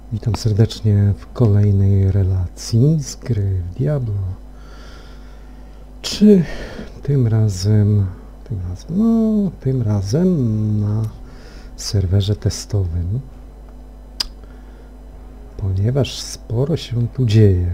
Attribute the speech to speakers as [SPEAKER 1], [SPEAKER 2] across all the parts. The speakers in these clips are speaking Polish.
[SPEAKER 1] Witam serdecznie w kolejnej relacji z gry Diablo. Czy tym razem na serwerze testowym, ponieważ sporo się tu dzieje.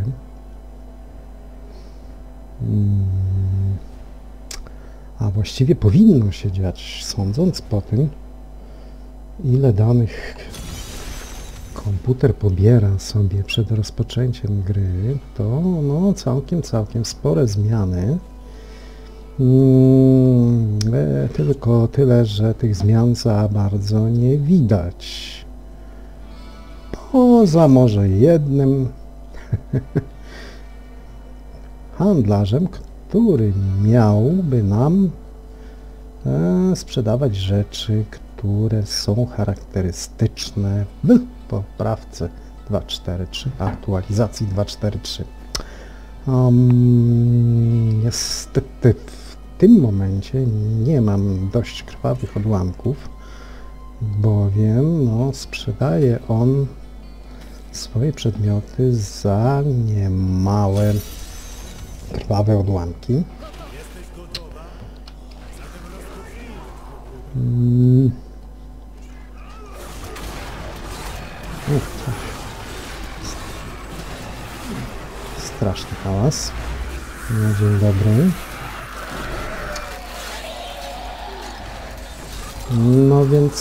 [SPEAKER 1] A właściwie powinno się dziać, sądząc po tym, ile danych komputer pobiera sobie przed rozpoczęciem gry, to no całkiem spore zmiany. Tylko tyle, że tych zmian za bardzo nie widać. Poza może jednym handlarzem, który miałby nam sprzedawać rzeczy, które są charakterystyczne w poprawce 2.4.3, aktualizacji 2.4.3. Niestety w tym momencie nie mam dość krwawych odłamków, bowiem sprzedaje on swoje przedmioty za niemałe krwawe odłamki. Straszny hałas. Na dzień dobry. No więc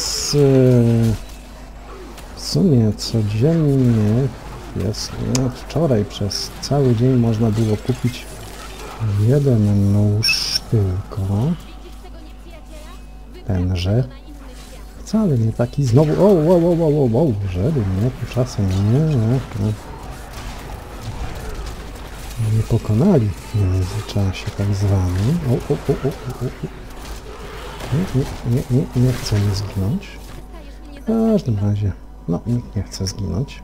[SPEAKER 1] w sumie codziennie jest, wczoraj przez cały dzień można było kupić jeden nóż tylko. Tenże. Wcale nie taki znowu, żeby mnie tu czasem nie pokonali w międzyczasie tak zwanym. Nie chcemy zginąć. W każdym razie, nikt nie chce zginąć.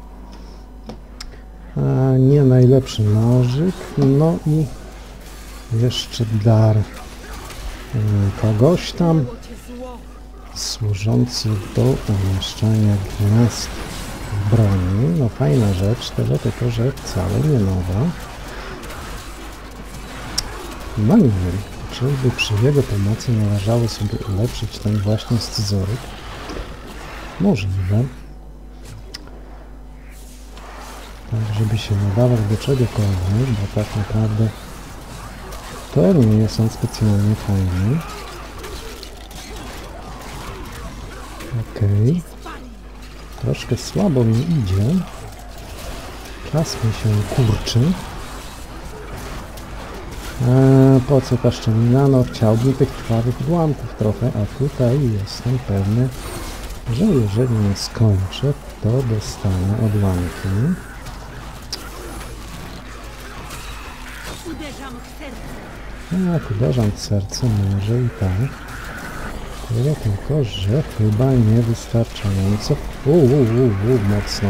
[SPEAKER 1] Nie najlepszy nożyk, no i jeszcze dar kogoś tam służący do umieszczania gniazd broni. No fajna rzecz, tyle tylko, że wcale nie nowa. No nie wiem, czy by przy jego pomocy należało sobie ulepszyć ten właśnie scyzoryk. Możliwe. Tak, żeby się nadawał do czegokolwiek, bo tak naprawdę to nie jest on specjalnie fajny. Okej. Troszkę słabo mi idzie. Czas mi się kurczy. Po co ta szczelina? No chciałbym tych krwawych odłamków trochę, a tutaj jestem pewny, że jeżeli nie skończę, to dostanę odłamki. Tak, uderzam w serce, może i tak. Tyle tylko, że chyba niewystarczająco. Mocno.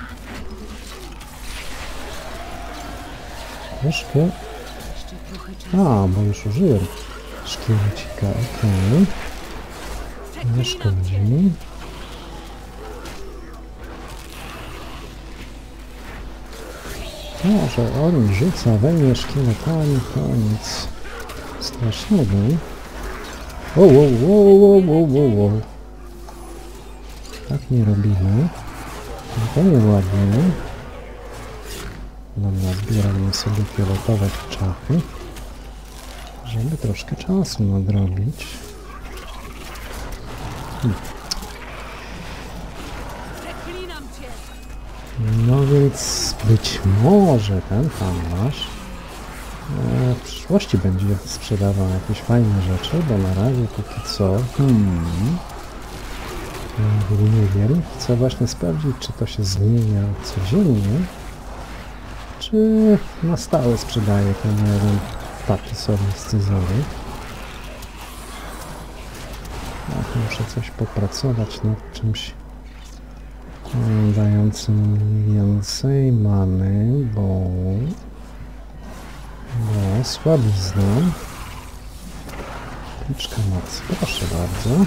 [SPEAKER 1] Troszkę. Bo już użyłem szkielecika, okej. Nie szkodzi. To, że on rzuca we mnie szkieletami, to nic strasznego. Tak nie robimy. To nieładnie. Dobra, zbieramy sobie fioletowe czachy, żeby troszkę czasu nadrobić. No więc być może ten handlarz w przyszłości będzie sprzedawał jakieś fajne rzeczy, bo na razie póki co nie wiem. Chcę właśnie sprawdzić, czy to się zmienia codziennie, czy na stałe sprzedaje ten jeden taki sobie scyzoryk. Muszę coś popracować nad czymś dającym więcej many, bo słabizna. Kliczka mocy, proszę bardzo.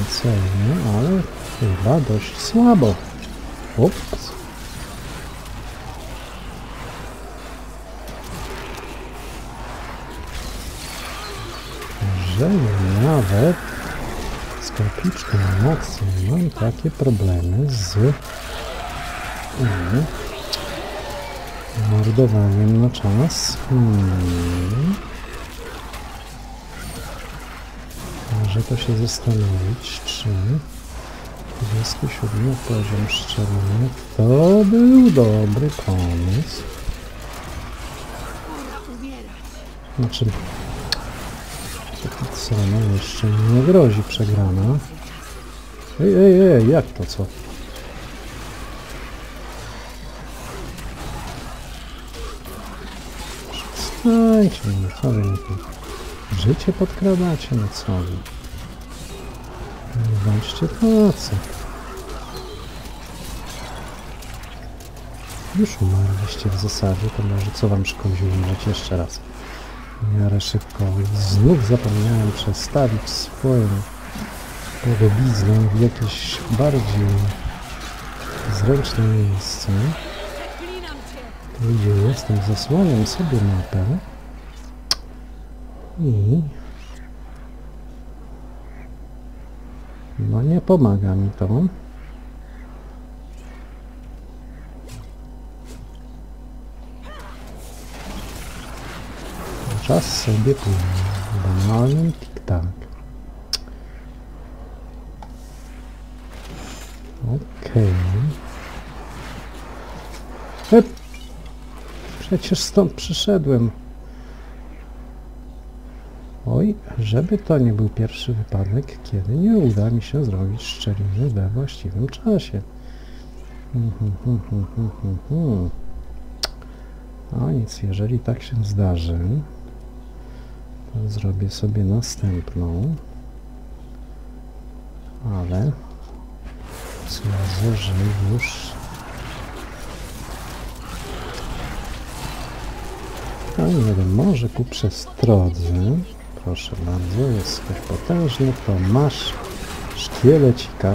[SPEAKER 1] celnie, ale chyba dość słabo. Ups. Że nawet z kapliczką na akcję mam takie problemy z mordowaniem na czas. Może to się zastanowić, czy 27 poziom szczeliny to był dobry pomysł. Znaczy, póki co jeszcze nie grozi przegrana. Ej, jak to co? Przestańcie, no co wy mi tu życie podkradacie, no co wy? Nie bądźcie tacy. Już umarliście w zasadzie, to może co wam szkodzi umrzeć jeszcze raz? W miarę szybko. Znów zapomniałem przestawić swoją podobiznę w jakieś bardziej zręczne miejsce. Tu gdzie jestem, zasłaniam sobie mapę i no nie pomaga mi to. Czas sobie płynie w banalnym tik-tak. Okej. Przecież stąd przyszedłem. Oj, żeby to nie był pierwszy wypadek, kiedy nie uda mi się zrobić szczeliny we właściwym czasie. A nic, jeżeli tak się zdarzy, to zrobię sobie następną. Ale sądzę, że już a nie wiem, może ku przestrodze. Proszę bardzo, jesteś potężny, to masz szkielecika.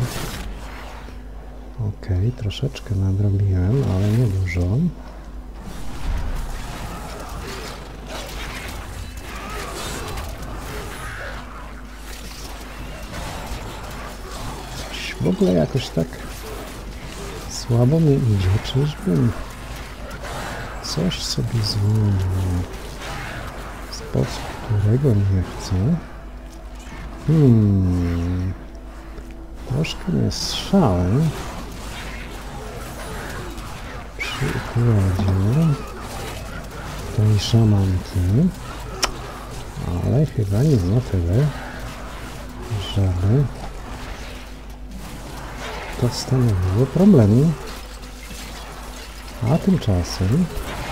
[SPEAKER 1] Okej, troszeczkę nadrobiłem, ale nie dużo. Coś w ogóle jakoś tak słabo mi idzie, czyżbym coś sobie zmienił. Sposób, którego nie chcę. Troszkę mnie strzałem przy układzie tej szamanki, ale chyba nie na tyle, żeby to stanowiło problemu. A tymczasem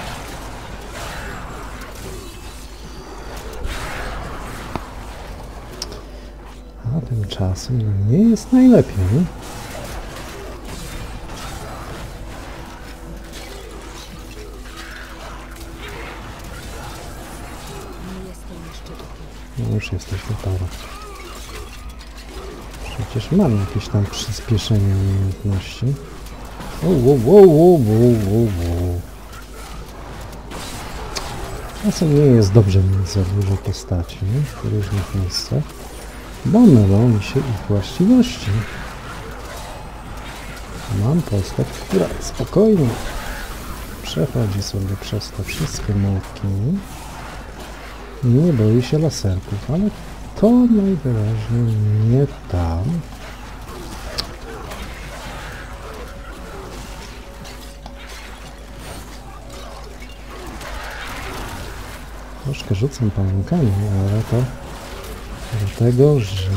[SPEAKER 1] no nie jest najlepiej. No już jesteś gotowa. Przecież mam jakieś tam przyspieszenie umiejętności. Czasem nie jest dobrze mieć za dużo postaci w różnych miejscach, bo mylą mi się ich właściwości. Mam postać, która spokojnie przechodzi sobie przez te wszystkie małpki i nie boi się laserków, ale to najwyraźniej nie tam. Troszkę rzucam pająkami, ale to dlatego, że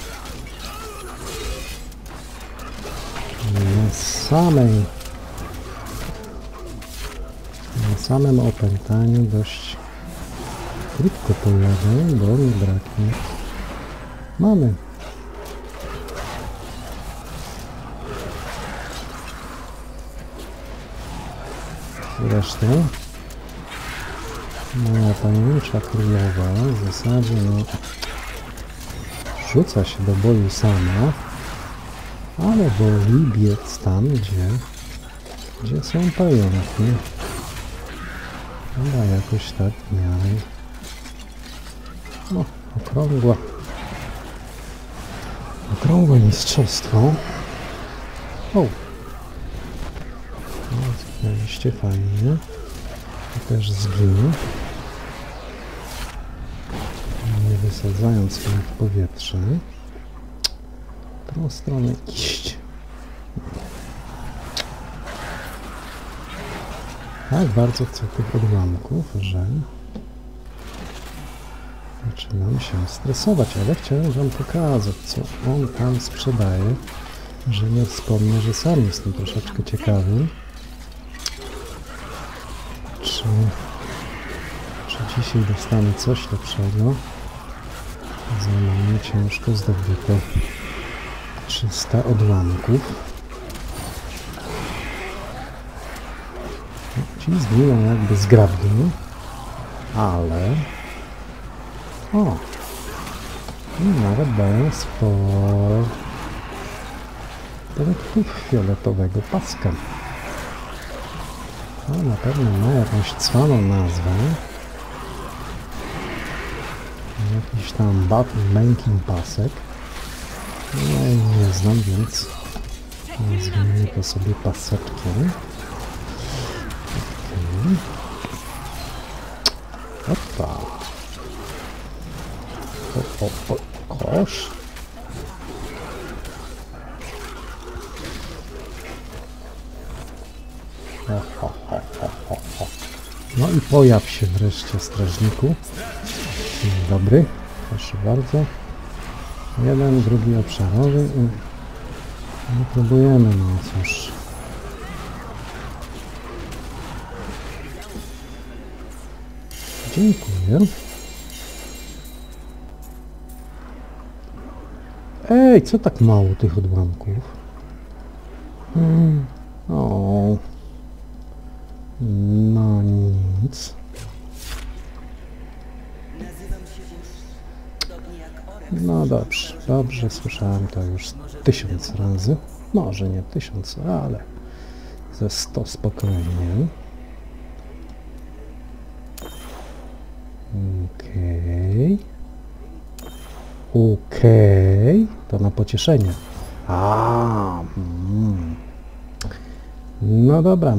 [SPEAKER 1] na samym opętaniu dość krótko pojadę, bo mi braknie mamy. Zresztą moja tajemnicza królowa w zasadzie no rzuca się do boju sama, ale woli biec tam, gdzie są pająki. Chyba jakoś tak w miarę. No, okrągłe mistrzostwo. O! No, zginęliście fajnie. I też zginie. Nie wysadzając mnie w powietrze. W tą stronę iść. Tak bardzo chcę tych odłamków, że zaczynam się stresować, ale chciałem wam pokazać, co on tam sprzedaje, że nie wspomnę, że sam jestem troszeczkę ciekawy, czy dzisiaj dostanę coś lepszego za mnie ciężko zdobyte 300 odłamków. Ci zginą jakby zgrabnie, ale o, i nawet dają sporo punktów fioletowego paska. To na pewno ma jakąś cwaną nazwę. Jakiś tam Mękin pasek. Ja nie znam, więc nazwijmy to sobie paseczkiem. Opa. Kosz. No i pojaw się wreszcie, strażniku. Dzień dobry, proszę bardzo. Jeden, drugi obszarowy. No próbujemy, no cóż. Dziękuję. Ej, co tak mało tych odłamków? O. No nic. No dobrze, dobrze, słyszałem to już 1000 razy. Może nie 1000, ale ze 100 spokojnie. Okej, to na pocieszenie. No dobra.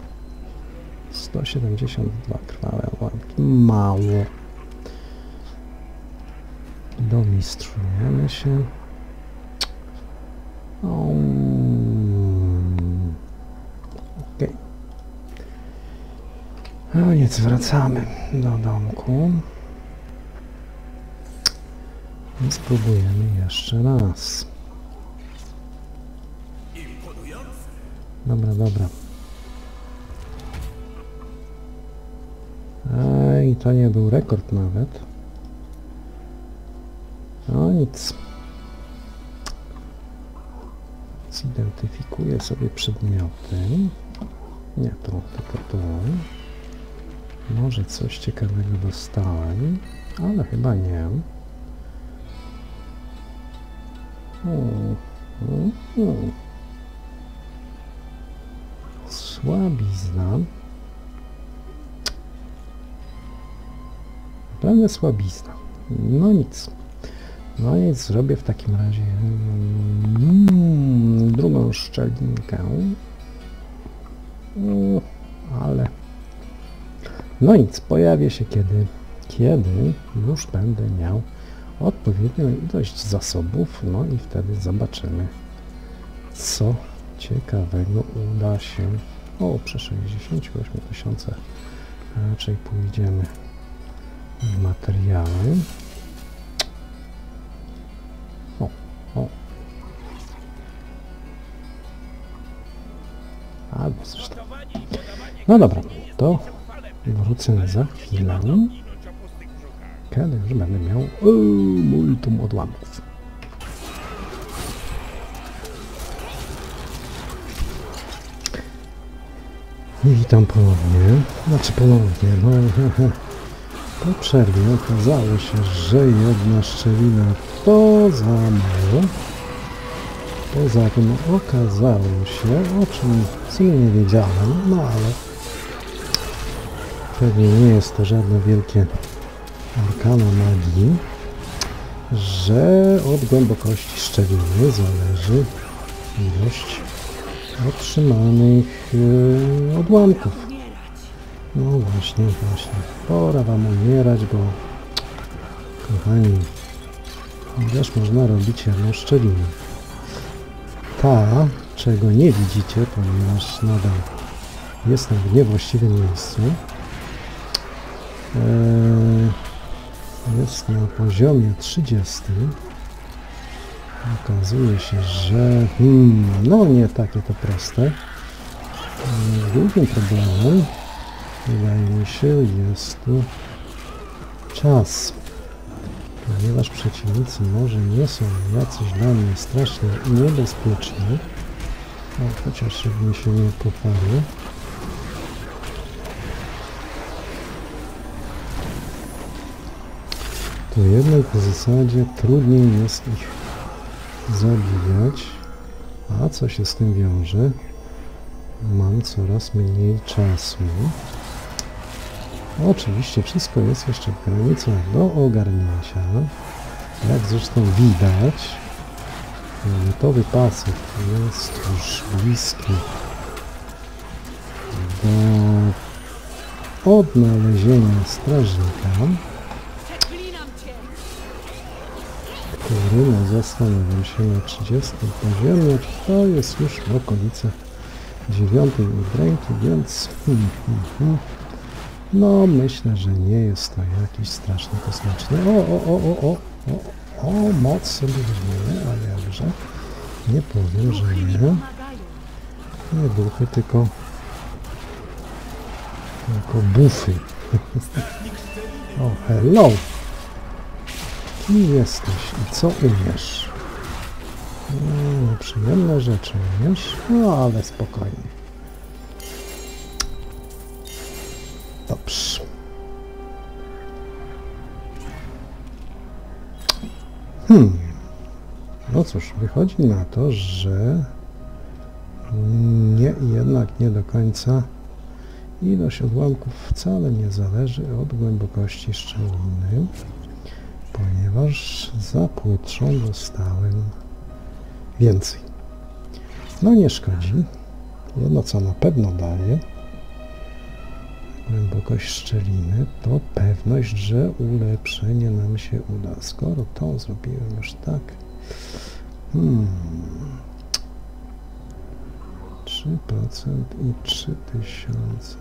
[SPEAKER 1] 172 krwawe łapki. Mało. Domistrzujemy się. Okej. No nic, wracamy do domku. I spróbujemy jeszcze raz. Dobra, dobra. I to nie był rekord nawet. No nic. Zidentyfikuję sobie przedmioty. Nie, tylko to. Może coś ciekawego dostałem, ale chyba nie. Słabizna. Naprawdę słabizna. No nic. No nic, zrobię w takim razie drugą szczelinkę. Ale no nic, pojawię się kiedy już będę miał odpowiednią ilość zasobów, no i wtedy zobaczymy, co ciekawego uda się. O, przy 68 000 raczej pójdziemy w materiały. O. Albo coś tam. No dobra, to wrócę za chwilę, kiedy już będę miał multum odłamków. Witam ponownie. Znaczy ponownie, no po przerwie okazało się, że jedna szczelina to za mało. Poza tym okazało się, o czym w sumie nie wiedziałem, no ale pewnie nie jest to żadne wielkie arkana magii, że od głębokości szczeliny zależy ilość otrzymanych odłamków. No właśnie. Pora wam umierać, bo kochani, też można robić jedną szczelinę. Ta, czego nie widzicie, ponieważ nadal jestem w niewłaściwym miejscu, jest na poziomie 30. Okazuje się, że no nie takie to proste. Drugim problemem, wydaje mi się, jest tu czas. Ponieważ przeciwnicy może nie są jacyś dla mnie strasznie niebezpieczni, no, chociaż mi się nie pochwalił. To jednak w zasadzie trudniej jest ich zabijać, a co się z tym wiąże? Mam coraz mniej czasu. Oczywiście wszystko jest jeszcze w granicach do ogarnięcia. Jak zresztą widać, fioletowy pasek jest już bliski do odnalezienia strażnika, który, no zastanawiam się, na 30 poziomie, to jest już w okolicach 9 udręki, więc no myślę, że nie jest to jakiś straszny kosmiczny. O, moc sobie weźmiemy, a jakże. Nie powiem, że nie. Nie duchy, tylko bufy. O, hello! Kim jesteś i co umiesz? No, nieprzyjemne rzeczy umiesz, no ale spokojnie. Dobrze. No cóż, wychodzi na to, że jednak nie do końca ilość odłamków wcale nie zależy od głębokości szczeliny, ponieważ za płytszą dostałem więcej. No nie szkodzi. Jedno co na pewno daje głębokość szczeliny, to pewność, że ulepszenie nam się uda. Skoro to zrobiłem już tak, 3% i 3000.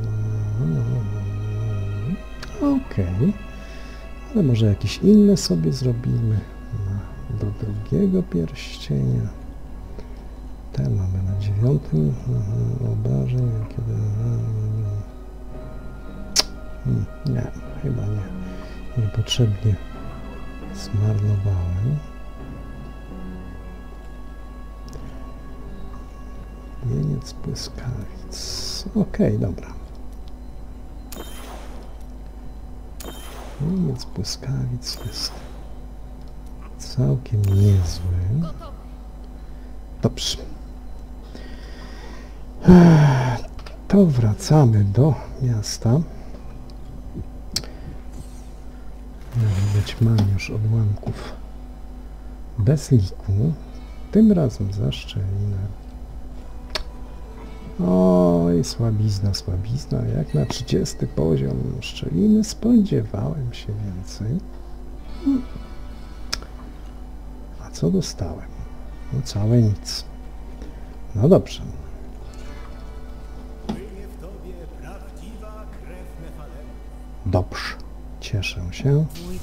[SPEAKER 1] Okej. Ale może jakieś inne sobie zrobimy do drugiego pierścienia. Te mamy na 9 obrażeń, kiedy nie, chyba nie. Niepotrzebnie zmarnowałem. Wieniec błyskawic. Okej, dobra. Wieniec błyskawic jest całkiem niezły. Dobrze. To wracamy do miasta. Jak widać, mam już odłamków bez liku. Tym razem za szczelinę. Oj, słabizna. Jak na 30 poziom szczeliny spodziewałem się więcej. A co dostałem? No całe nic. No dobrze. Dobrze. Cieszę się.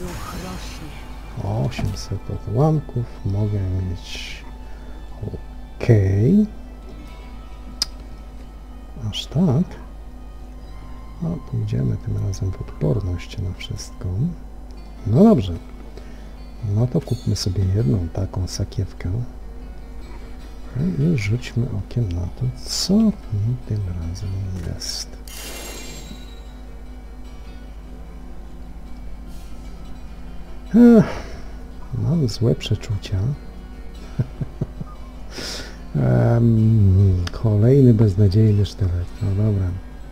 [SPEAKER 1] 800 odłamków. Mogę mieć... Okej. Aż tak. No, pójdziemy tym razem w odporność na wszystko. No dobrze. No to kupmy sobie jedną taką sakiewkę. I rzućmy okiem na to, co tym razem jest. Mam złe przeczucia. Kolejny beznadziejny sztylet. No dobra.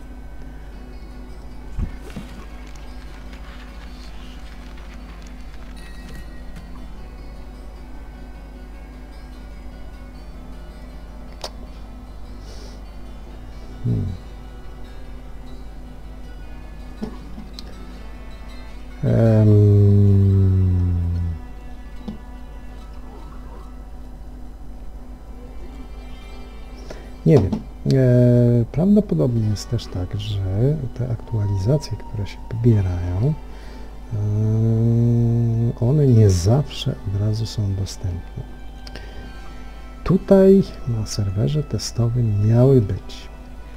[SPEAKER 1] Nie wiem. Prawdopodobnie jest też tak, że te aktualizacje, które się pobierają, one nie zawsze od razu są dostępne. Tutaj na serwerze testowym miały być.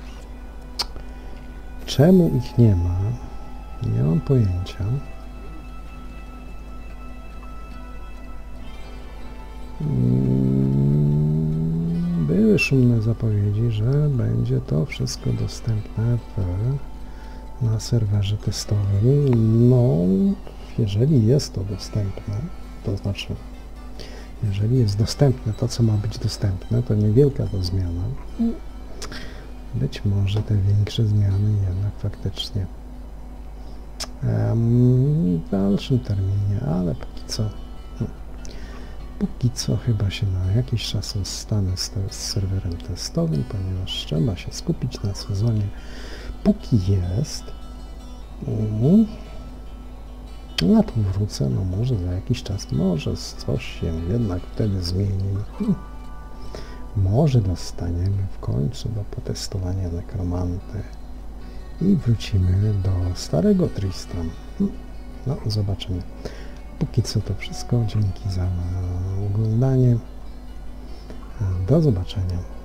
[SPEAKER 1] Czemu ich nie ma? Nie mam pojęcia. Były szumne zapowiedzi, że będzie to wszystko dostępne na serwerze testowym. No, jeżeli jest to dostępne, to znaczy, jeżeli jest dostępne to, co ma być dostępne, to niewielka to zmiana. Być może te większe zmiany jednak faktycznie w dalszym terminie, ale póki co chyba się na jakiś czas zostanę z serwerem testowym, ponieważ trzeba się skupić na sezonie, póki jest. A tu wrócę, no może za jakiś czas, może coś się jednak wtedy zmieni. Może dostaniemy w końcu do potestowania nekromanty i wrócimy do starego Tristram. No, zobaczymy. Póki co to wszystko. Dzięki za oglądanie. Do zobaczenia.